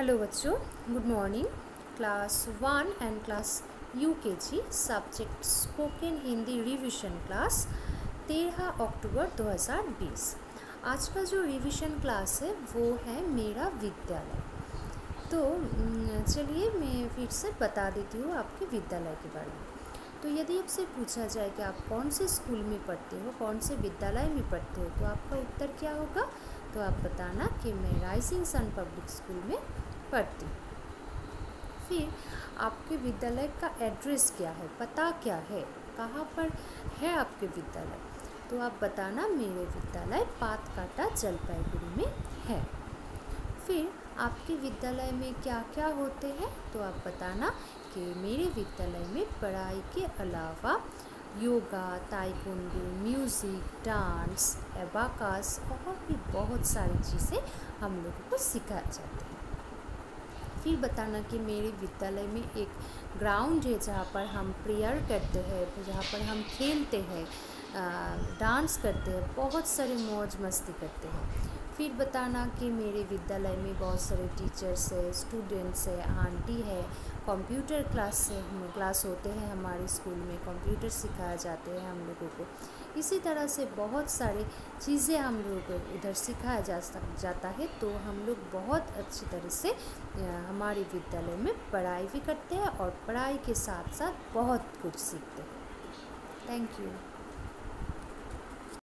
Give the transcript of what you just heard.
Hello बच्चों, good morning. Class 1 and class UKG subject spoken Hindi revision class 13 October 2020। आज का जो रिवीजन क्लास है वो है मेरा विद्यालय। तो चलिए मैं फिर से बता देती हूँ आपके विद्यालय के बारे में। तो यदि आपसे पूछा जाए कि आप कौन से स्कूल में पढ़ते हो, कौन से विद्यालय में पढ़ते हो, तो आपका उत्तर क्या होगा? तो आप बताना कि मैं राइजिंग सन पब्लिक स्कूल में पढ़ती हूँ। फिर आपके विद्यालय का एड्रेस क्या है, पता क्या है, कहाँ पर है आपके विद्यालय? तो आप बताना मेरे विद्यालय पातकाटा जलपाईगुड़ी में है। फिर आपके विद्यालय में क्या क्या होते हैं? तो आप बताना कि मेरे विद्यालय में पढ़ाई के अलावा yoga, taekwondo, music, dance, abacus और भी बहुत सारी चीज़ें हम लोगों को सिखाए जाते हैं। फिर बताना कि मेरे विद्यालय में एक ग्राउंड है जहाँ पर हम प्रेयर करते हैं, जहाँ पर हम खेलते हैं, डांस करते हैं, बहुत सारे मौज मस्ती करते हैं। फिर बताना कि मेरे विद्यालय में बहुत सारे टीचर्स है, स्टूडेंट्स है, आंटी है, कंप्यूटर क्लास होते हैं हमारे स्कूल में, कंप्यूटर सिखाया जाते हैं हम लोगों को। इसी तरह से बहुत सारी चीज़ें हम लोग उधर सिखाया जाता है। तो हम लोग बहुत अच्छी तरह से हमारे विद्यालय में पढ़ाई भी करते हैं और पढ़ाई के साथ साथ बहुत कुछ सीखते हैं। Thank you.